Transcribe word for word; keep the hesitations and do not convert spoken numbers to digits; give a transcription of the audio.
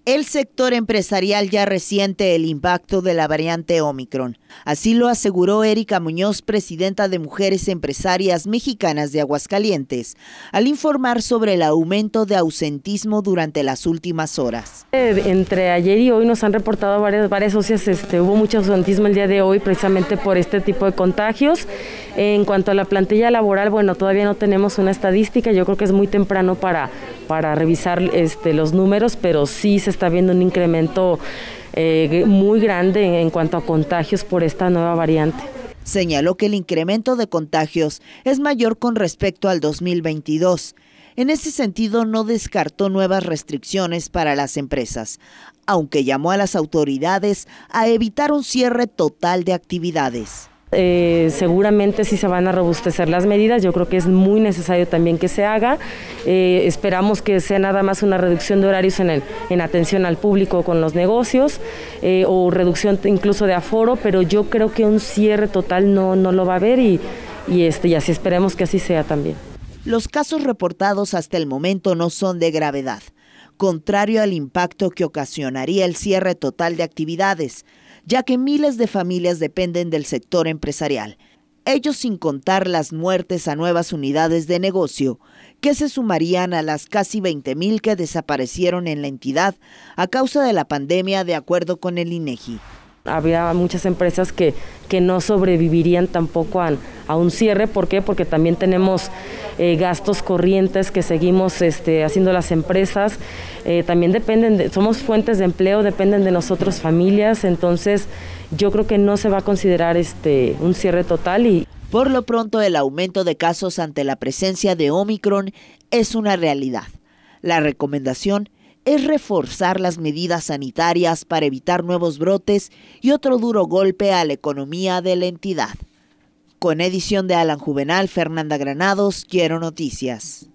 El sector empresarial ya resiente el impacto de la variante Omicron. Así lo aseguró Erika Muñoz, presidenta de Mujeres Empresarias Mexicanas de Aguascalientes, al informar sobre el aumento de ausentismo durante las últimas horas. Entre ayer y hoy nos han reportado varias, varias socias, este, hubo mucho ausentismo el día de hoy precisamente por este tipo de contagios. En cuanto a la plantilla laboral, bueno, todavía no tenemos una estadística, yo creo que es muy temprano para, para revisar este, los números, pero sí se está viendo un incremento eh, muy grande en, en cuanto a contagios por esta nueva variante. Señaló que el incremento de contagios es mayor con respecto al dos mil veintidós. En ese sentido, no descartó nuevas restricciones para las empresas, aunque llamó a las autoridades a evitar un cierre total de actividades. Eh, seguramente sí se van a robustecer las medidas, yo creo que es muy necesario también que se haga, eh, esperamos que sea nada más una reducción de horarios en, el, en atención al público con los negocios eh, o reducción incluso de aforo, pero yo creo que un cierre total no, no lo va a haber y, y, este, y así esperemos que así sea también. Los casos reportados hasta el momento no son de gravedad, contrario al impacto que ocasionaría el cierre total de actividades, ya que miles de familias dependen del sector empresarial, ellos sin contar las muertes a nuevas unidades de negocio, que se sumarían a las casi veinte mil que desaparecieron en la entidad a causa de la pandemia, de acuerdo con el INEGI. Había muchas empresas que, que no sobrevivirían tampoco a, a un cierre. ¿Por qué? Porque también tenemos eh, gastos corrientes que seguimos este, haciendo las empresas. Eh, también dependen, de, somos fuentes de empleo, dependen de nosotros familias. Entonces yo creo que no se va a considerar este, un cierre total. Y por lo pronto, el aumento de casos ante la presencia de Omicron es una realidad. La recomendación es reforzar las medidas sanitarias para evitar nuevos brotes y otro duro golpe a la economía de la entidad. Con edición de Alan Juvenal, Fernanda Granados, Quiero Noticias.